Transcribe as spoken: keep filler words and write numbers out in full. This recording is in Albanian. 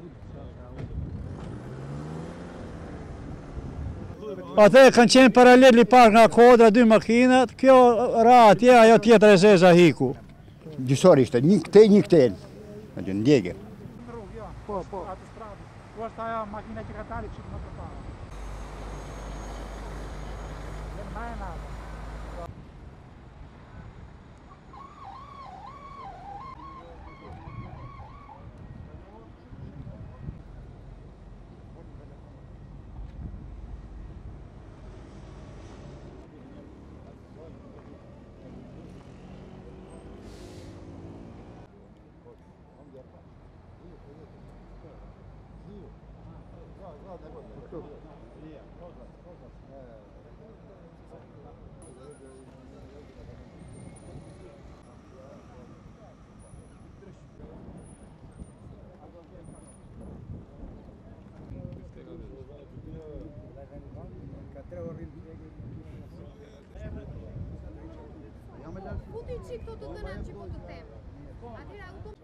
Ate kanë qenë paralel i parë nga kodra dy makinat, kjo ra atje, ajo tjetër e zeza hiku. Gjysor ishte, një këtej, një këtej. Në ndjegje. Po, po. Po është ajo makina që ka tali që më të parë. Në e nada. Futi qik të të të nëmë që po të temë. Atira,